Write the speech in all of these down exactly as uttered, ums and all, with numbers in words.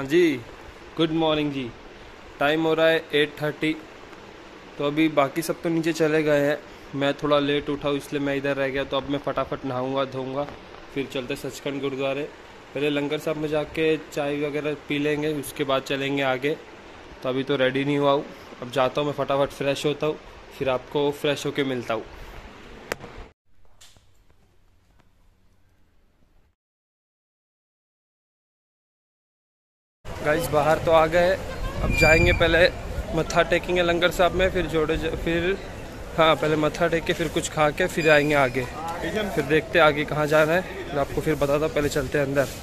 जी, good morning जी। Time हो रहा है एट थर्टी। तो अभी बाकी सब तो नीचे चले गए हैं, मैं थोड़ा लेट उठा हूँ इसलिए मैं इधर रह गया। तो अब मैं फटाफट नहाऊंगा धोऊंगा, फिर चलते सचखंड गुरुद्वारे। पहले लंगर साहब में जाके चाय वगैरह पी लेंगे, उसके बाद चलेंगे आगे। तो अभी तो रेडी नहीं हुआ हूँ, अब जाता हूँ मैं फटाफट फ्रेश होता हूँ, फिर आपको फ्रेश होके मिलता हूँ। गाइस बाहर तो आ गए, अब जाएंगे पहले मत्था टेकेंगे लंगर साहब में, फिर जोड़े फिर हाँ पहले मत्था टेक के फिर कुछ खा के फिर आएंगे आगे। फिर देखते आगे कहाँ जाना है, फिर आपको फिर बताता। पहले चलते हैं अंदर।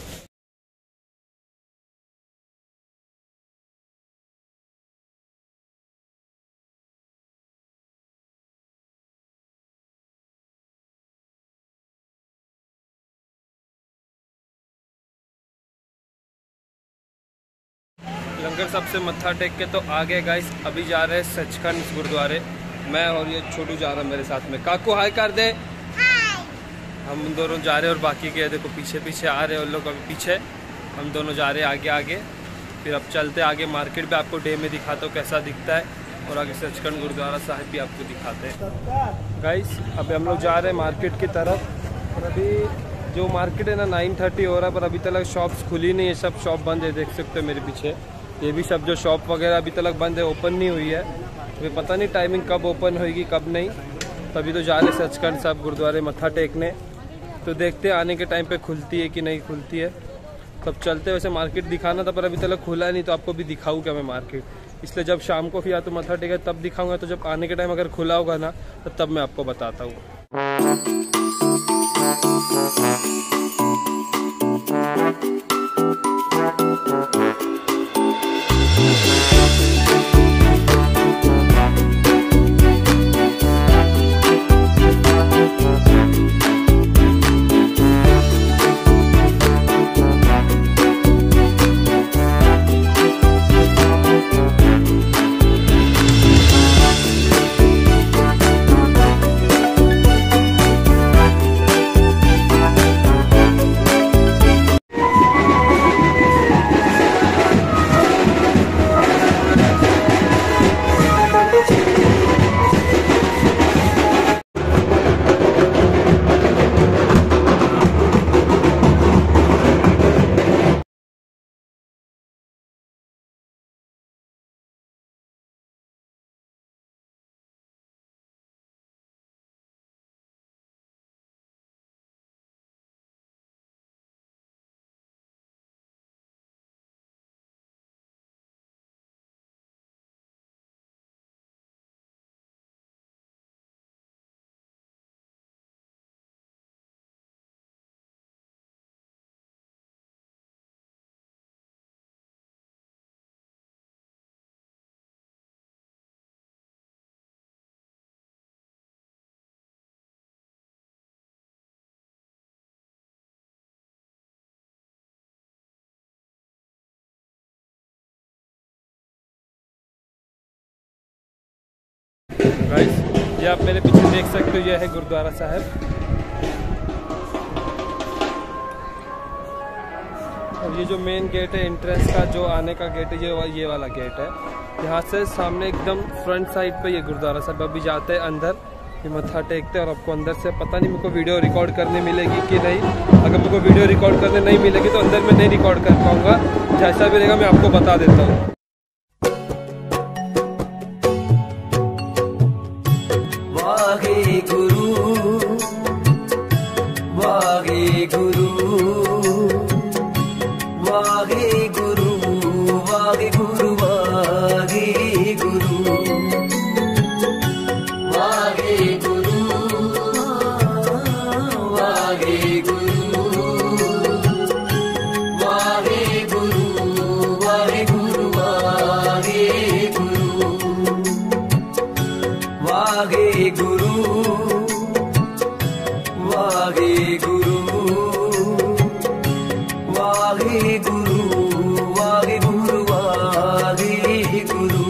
लंगर साहब से मत्था टेक के तो आ गए गाइस, अभी जा रहे हैं सचखंड गुरुद्वारे। मैं और ये छोटू जा रहा है मेरे साथ में। काकू हाय कर दे। हम दोनों जा रहे हैं और बाकी के देखो पीछे पीछे आ रहे हैं उन लोग, अभी पीछे हम दोनों जा रहे हैं आगे आगे। फिर अब चलते आगे मार्केट भी आपको डे में दिखाता हूँ कैसा दिखता है, और आगे सचखंड गुरुद्वारा साहिब भी आपको दिखाते हैं। गाइस अभी हम लोग जा रहे हैं मार्केट की तरफ, और अभी जो मार्केट है ना नाइन थर्टी हो रहा है, पर अभी तक शॉप्स खुली नहीं है, सब शॉप बंद है। देख सकते हो मेरे पीछे ये भी सब जो शॉप वगैरह अभी तक बंद है, ओपन नहीं हुई है। अभी पता नहीं टाइमिंग कब ओपन होगी कब नहीं। तभी तो जा रहे सचखंड साहब गुरुद्वारे मत्था टेकने, तो देखते हैं आने के टाइम पे खुलती है कि नहीं खुलती है। तब चलते। वैसे मार्केट दिखाना था पर अभी तक खुला है नहीं, तो आपको भी दिखाऊँ क्या मैं मार्केट, इसलिए जब शाम को फिर या तो मत्था टेका तब दिखाऊंगा। तो जब आने के टाइम अगर खुला होगा ना तो तब मैं आपको बताता हूँ। गाइस ये आप मेरे पीछे देख सकते हो, यह है गुरुद्वारा साहिब। और ये जो मेन गेट है एंट्रेंस का, जो आने का गेट है, ये ये वाला गेट है। यहाँ से सामने एकदम फ्रंट साइड पे ये गुरुद्वारा साहिब। अभी जाते हैं अंदर, ये मत्था टेकते हैं। और आपको अंदर से पता नहीं मेरे को वीडियो रिकॉर्ड करने मिलेगी कि नहीं। अगर मेरे को वीडियो रिकॉर्ड करने नहीं मिलेगी तो अंदर में नहीं रिकॉर्ड कर पाऊँगा। जैसा भी रहेगा मैं आपको बता देता हूँ। वाहे गुरु वाहे गुरु वाहे गुरु वाहे गुरु वाहे गुरु वाहे गुरु वाहे गुरु वाहे गुरु वाहे गुरु वाहे गुरु वाहे गुरु वाहे गुरु वाहे गुरु वाहे गुरु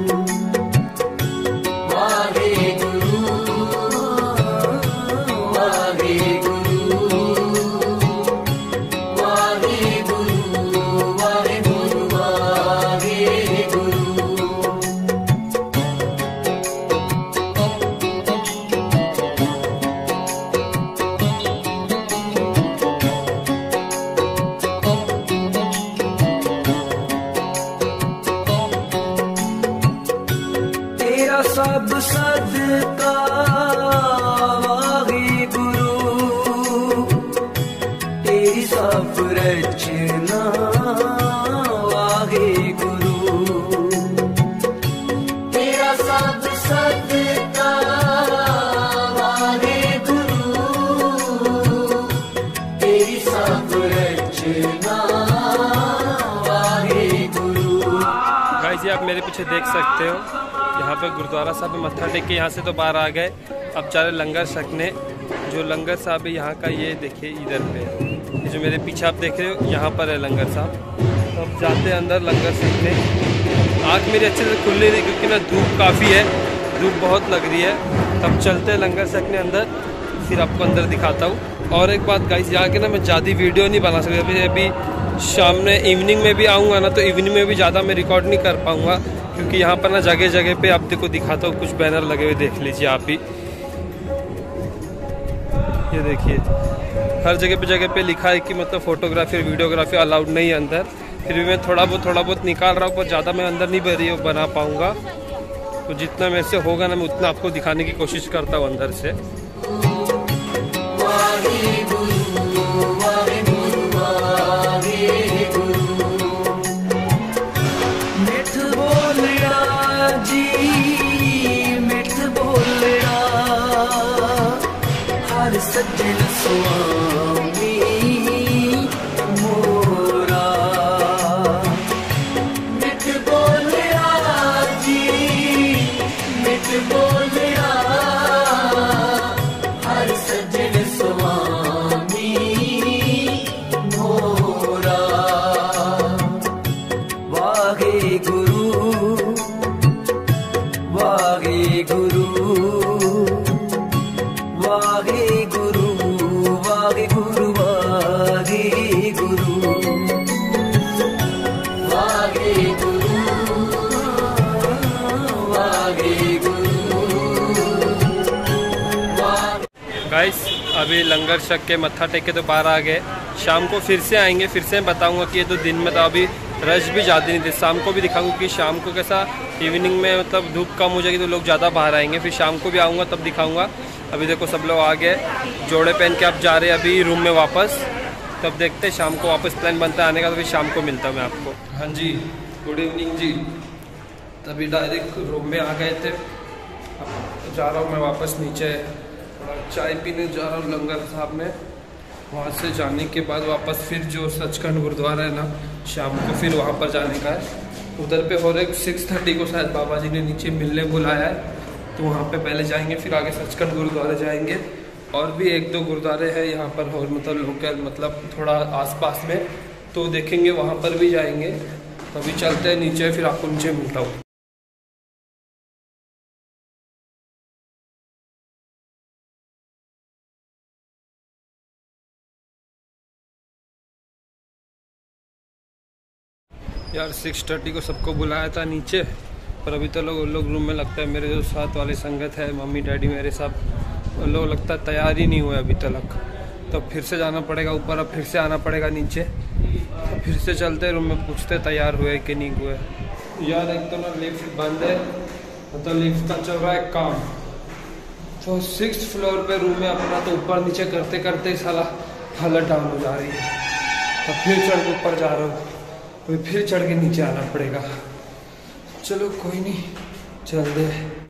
वाहे गुरु वाहे गुरु वाहे गुरु वाहे तेरा सब सदका वाहे गुरु, तेरी सब रचना वाहे गुरु, तेरा सब सदका वाहे गुरु, तेरी सब रचना वाहे गुरु। गाइस जी आप मेरे पीछे देख सकते हो, यहाँ पे गुरुद्वारा साहब में मत्था टेक के यहाँ से तो बाहर आ गए। अब जा रहे लंगर छकने। जो लंगर साहब है यहाँ का, ये देखिए इधर पे, ये जो मेरे पीछे आप देख रहे हो यहाँ पर है लंगर साहब। तो अब जाते हैं अंदर लंगर छकने। आँख मेरी अच्छे से खुल नहीं रही क्योंकि ना धूप काफ़ी है, धूप बहुत लग रही है। तब चलते हैं लंगर छकने अंदर, फिर आपको अंदर दिखाता हूँ। और एक बात गाइस, यहाँ के ना मैं ज़्यादा वीडियो नहीं बना सकता, अभी अभी शाम में इवनिंग में भी आऊँगा ना, तो इवनिंग में भी ज़्यादा मैं रिकॉर्ड नहीं कर पाऊँगा क्योंकि यहाँ पर ना जगह जगह पे आप देखो दिखाता हूँ, कुछ बैनर लगे हुए देख लीजिए आप भी। ये देखिए हर जगह पे जगह पे लिखा है कि मतलब फोटोग्राफी और वीडियोग्राफी अलाउड नहीं है अंदर। फिर भी मैं थोड़ा बहुत थोड़ा बहुत निकाल रहा हूँ, पर ज़्यादा मैं अंदर नहीं बनी बना पाऊँगा। तो जितना मेरे से होगा ना मैं उतना आपको दिखाने की कोशिश करता हूँ अंदर से। सज्जन स्वामी मोरा, मिठ बोलिया जी, मिठ बोलिया हर सज्जन स्वामी मोरा। वाहे गुरु, वाहे गुरु, वाहे गुरु, वाहे गुरु, वाहे गुरु, वाहे गुरु, वाहे गुरु। गाइस अभी लंगर छक के मत्था टेक के तो बाहर आ गए। शाम को फिर से आएंगे, फिर से बताऊंगा कि ये तो दिन में था, अभी रश भी ज़्यादा नहीं थे। शाम को भी दिखाऊंगा कि शाम को कैसा इवनिंग में मतलब धूप कम हो जाएगी तो लोग ज़्यादा बाहर आएंगे। फिर शाम को भी आऊँगा तब दिखाऊंगा। अभी देखो सब लोग आ गए, जोड़े पहन के आप जा रहे हैं अभी रूम में वापस। तब देखते हैं शाम को वापस प्लान बनता है आने का, तो फिर शाम को मिलता हूँ मैं आपको। हाँ जी गुड इवनिंग जी। तभी डायरेक्ट रूम में आ गए थे, अब जा रहा हूँ मैं वापस नीचे, थोड़ा चाय पीने जा रहा हूँ लंगर साहब में। वहाँ से जाने के बाद वापस फिर जो सचखंड गुरुद्वारा है ना, शाम को फिर वहाँ पर जाने का है। उधर पे हो रहे सिक्स थर्टी को शायद बाबा जी ने नीचे मिलने बुलाया है, तो वहाँ पे पहले जाएंगे, फिर आगे सचखंड गुरुद्वारे जाएंगे। और भी एक दो गुरुद्वारे हैं यहाँ पर और मतलब लोकल मतलब थोड़ा आसपास में, तो देखेंगे वहाँ पर भी जाएंगे। तो अभी चलते हैं नीचे, फिर आपको नीचे मिलता हूँ। यार सिक्स थर्टी को सबको बुलाया था नीचे, पर अभी तो लोग लोग रूम में लगता है। मेरे जो साथ वाली संगत है, मम्मी डैडी मेरे सब लोग लगता है तैयार ही नहीं हुए अभी तक। तो फिर से जाना पड़ेगा ऊपर, अब फिर से आना पड़ेगा नीचे, तो फिर से चलते रूम में पूछते तैयार हुए कि नहीं हुए। यार एक तो ना लिफ्ट बंद है, मतलब लिफ्ट का चल रहा है काम। तो सिक्स फ्लोर पे रूम में अपना, तो ऊपर नीचे करते करते साला हालत डाउन हो जा रही है। तो फिर चढ़ के ऊपर जा रहा हूँ, तो फिर चढ़ के नीचे आना पड़ेगा। चलो कोई नहीं, चल दे।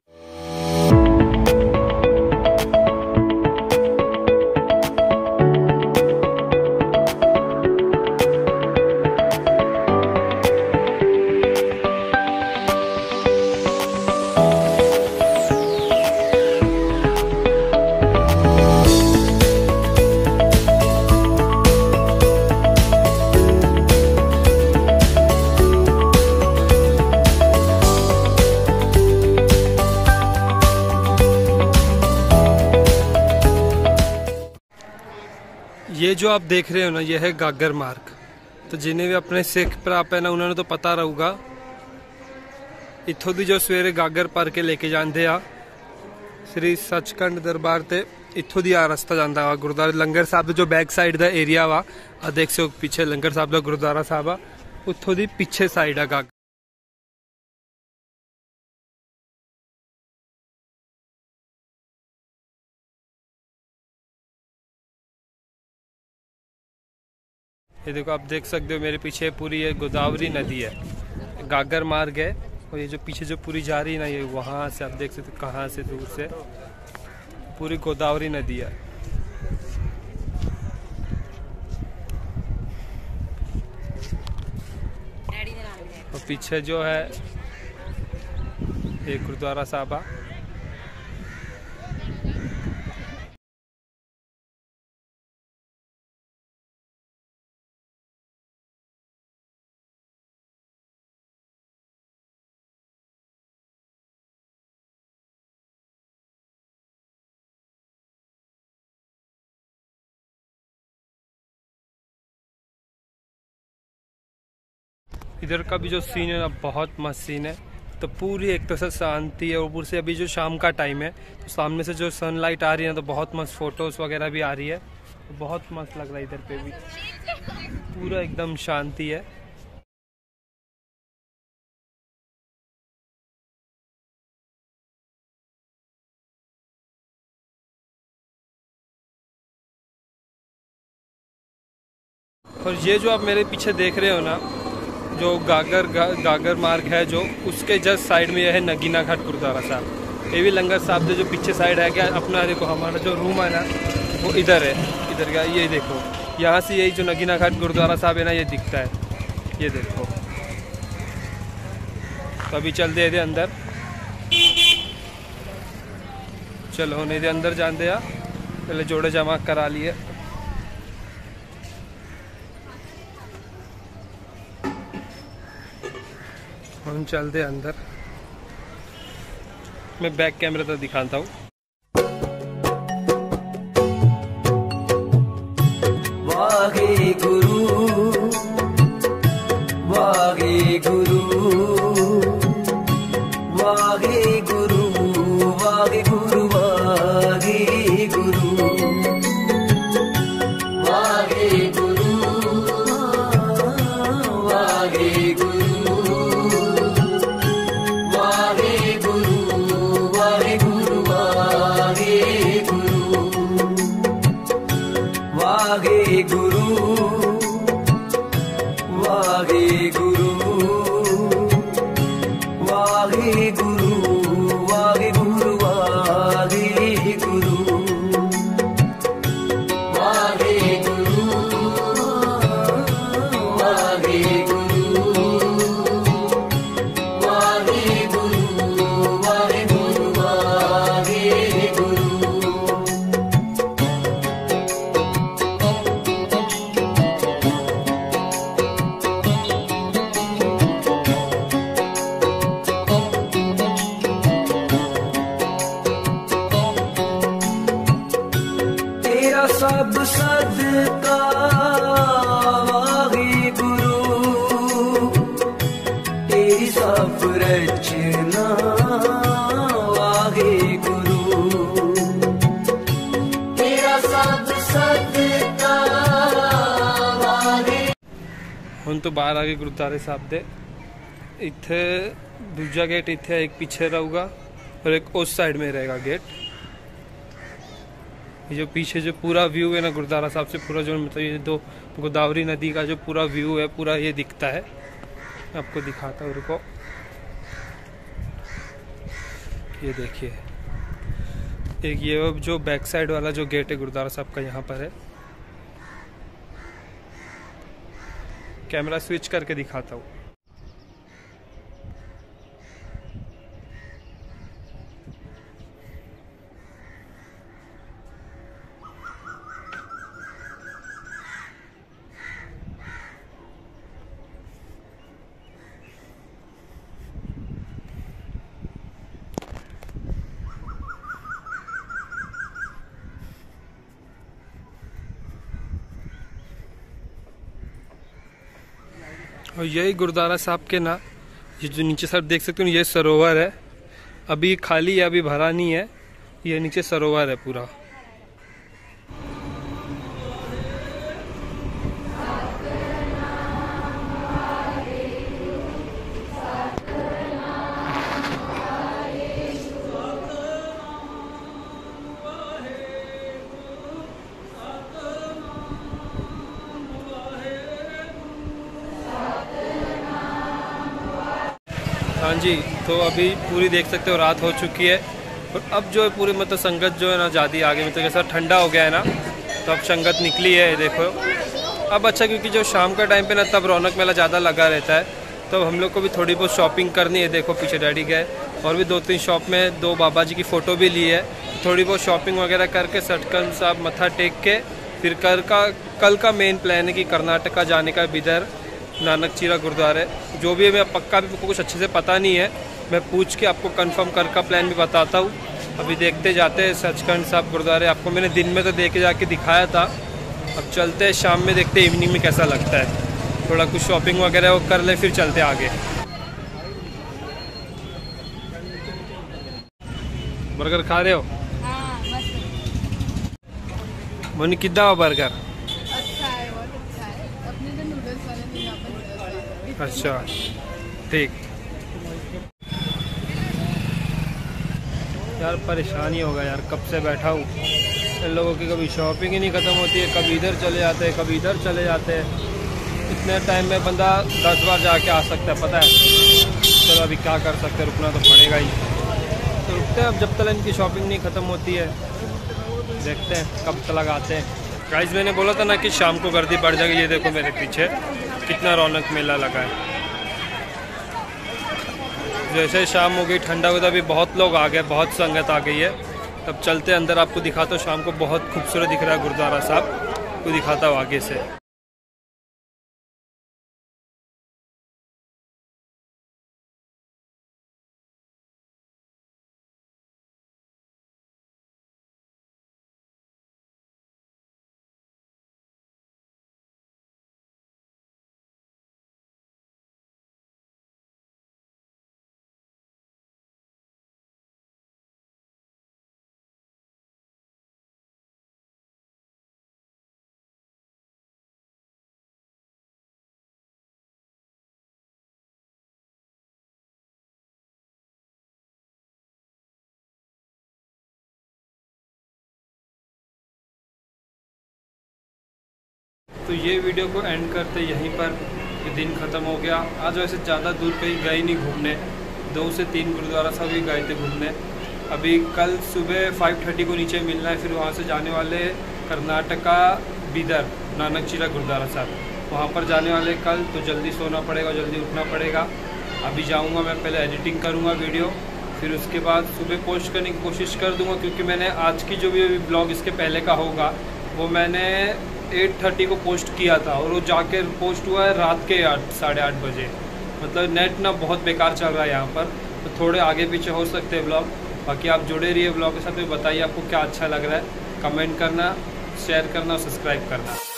ये जो आप देख रहे हो ना, ये है गागर मार्ग। तो जिन्हें भी अपने सिख भरा है ना, उन्होंने तो पता रहूगा। इत्थों दी जो सवेरे गागर भर के लेके जाते आ श्री सचखंड दरबार, ते इत्थों दी आ रास्ता जाता वा गुरुद्वारा लंगर साहब जो बैक साइड का एरिया वा। आ देख सो पीछे लंगर साहब का गुरुद्वारा साहब आ, उत्थों दी पीछे साइड आ गागर। ये देखो, आप देख सकते हो मेरे पीछे पूरी ये गोदावरी नदी है, गागर मार्ग है। और ये जो पीछे जो पूरी जा रही है ना, ये वहाँ से आप देख सकते हो, कहाँ से दूर से पूरी गोदावरी नदी है। और पीछे जो है ये गुरुद्वारा साहब। इधर का भी जो सीन है ना, बहुत मस्त सीन है। तो पूरी एक तरह से शांति है। ऊपर से अभी जो शाम का टाइम है, तो सामने से जो सनलाइट आ रही है ना, तो बहुत मस्त फोटोज वगैरह भी आ रही है। तो बहुत मस्त लग रहा है। इधर पे भी पूरा एकदम शांति है। और ये जो आप मेरे पीछे देख रहे हो ना, जो गागर गा, गागर मार्ग है, जो उसके जस्ट साइड में यह है नगीना घाट गुरुद्वारा साहब। ये भी लंगर साहब से जो पीछे साइड है क्या अपना, देखो हमारा जो रूम है ना वो इधर है। इधर का ये देखो, यहाँ से यही जो नगीना घाट गुरुद्वारा साहब है ना, ये दिखता है। ये देखो, तो अभी चलते हैं अंदर। चलो नहीं दे अंदर जान दे, पहले जोड़े जमा करा लिए। हम चलते अंदर। मैं बैक कैमरे तो दिखाता हूँ। वाहे गुरु वाहे गुरु वाहे गुरु वाहे गुरु वाहे गुरु वाहे गुरु वाहे गुरु वाहे गुरु वाहे गुरु वाहे गुरु वाहे गुरु वाहे गुरु वाहे गुरु वाहे गुरु वाहे गुरु वाहे गुरु वाहे गुरु वाहे गुरु वाहे गुरु सब सदका वाहे गुरु तेरी सब रचना वाहे गुरु तेरा सब सदका वाहे। हम तो बाहर आगे गुरुद्वारे साहब दे। इत्थे दूजा गेट इत्थे एक पीछे रहूगा और एक उस साइड में रहेगा गेट। ये जो पीछे जो पूरा व्यू है ना गुरुद्वारा साहब से, पूरा जो मतलब ये दो गोदावरी नदी का जो पूरा व्यू है, पूरा ये दिखता है। आपको दिखाता हूँ, रुको। ये देखिए, एक ये जो बैक साइड वाला जो गेट है गुरुद्वारा साहब का, यहाँ पर है। कैमरा स्विच करके दिखाता हूँ। और यही गुरुद्वारा साहब के ना, ये जो नीचे साइड देख सकते हो, ये सरोवर है। अभी खाली है, अभी भरा नहीं है। ये नीचे सरोवर है पूरा। जी, तो अभी पूरी देख सकते हो रात हो चुकी है और अब जो है पूरी मतलब संगत जो है ना ज़्यादा आगे मतलब जैसा ठंडा हो गया है ना, तो अब संगत निकली है देखो अब अच्छा, क्योंकि जो शाम का टाइम पे ना तब रौनक मेला ज़्यादा लगा रहता है। तो हम लोग को भी थोड़ी बहुत शॉपिंग करनी है। देखो पीछे डैडी गए और भी दो तीन शॉप में दो बाबा जी की फ़ोटो भी ली है। थोड़ी बहुत शॉपिंग वगैरह करके सचखंड साहब मत्था टेक के फिर कल का कल का मेन प्लान है कि कर्नाटका जाने का, बिदर नानक चीरा गुरुद्वारे। जो भी है मैं पक्का भी कुछ अच्छे से पता नहीं है, मैं पूछ के आपको कंफर्म कर का प्लान भी बताता हूँ। अभी देखते जाते हैं सचखंड साहब गुरुद्वारे। आपको मैंने दिन में तो देख के जाके दिखाया था, अब चलते हैं शाम में, देखते इवनिंग में कैसा लगता है। थोड़ा कुछ शॉपिंग वगैरह वो कर ले फिर चलते आगे। बर्गर खा रहे हो? हाँ, मस्त। मोनी कितना हुआ बर्गर? अच्छा है, बहुत अच्छा है। अपने जो नूडल्स वाले थे यहाँ पर नूडल्स वाले। अच्छा ठीक। यार परेशानी होगा यार, कब से बैठा हूँ, इन लोगों की कभी शॉपिंग ही नहीं ख़त्म होती है, कभी इधर चले जाते हैं कभी इधर चले जाते हैं। इतने टाइम में बंदा दस बार जाके आ सकता है, पता है। चलो अभी क्या कर सकते हैं, रुकना तो पड़ेगा ही, तो रुकते हैं अब जब तक इनकी शॉपिंग नहीं ख़त्म होती है। देखते हैं कब तक लगाते हैं। गाइस मैंने बोला था ना कि शाम को गर्दी बढ़ जाएगी। ये देखो मेरे पीछे कितना रौनक मेला लगा है। जैसे शाम हो गई, ठंडा हुआ, अभी बहुत लोग आ गए, बहुत संगत आ गई है। तब चलते अंदर, आपको दिखाता हूँ। शाम को बहुत खूबसूरत दिख रहा है गुरुद्वारा साहब, को दिखाता हूँ आगे से। तो ये वीडियो को एंड करते यहीं पर, ये दिन ख़त्म हो गया। आज वैसे ज़्यादा दूर कहीं गए नहीं घूमने, दो से तीन गुरुद्वारा साहब ही गए थे घूमने। अभी कल सुबह फाइव थर्टी को नीचे मिलना है, फिर वहाँ से जाने वाले कर्नाटका बिदर नानक चीरा गुरुद्वारा साहब, वहाँ पर जाने वाले कल। तो जल्दी सोना पड़ेगा, जल्दी उठना पड़ेगा। अभी जाऊँगा मैं, पहले एडिटिंग करूँगा वीडियो, फिर उसके बाद सुबह पोस्ट करने की कोशिश कर दूँगा, क्योंकि मैंने आज की जो भी ब्लॉग इसके पहले का होगा वो मैंने एट थर्टी को पोस्ट किया था और वो जाके पोस्ट हुआ है रात के आठ साढ़े आठ बजे। मतलब नेट ना बहुत बेकार चल रहा है यहाँ पर, तो थोड़े आगे पीछे हो सकते हैं ब्लॉग। बाकी आप जुड़े रहिए ब्लॉग के साथ में, बताइए आपको क्या अच्छा लग रहा है, कमेंट करना, शेयर करना और सब्सक्राइब करना।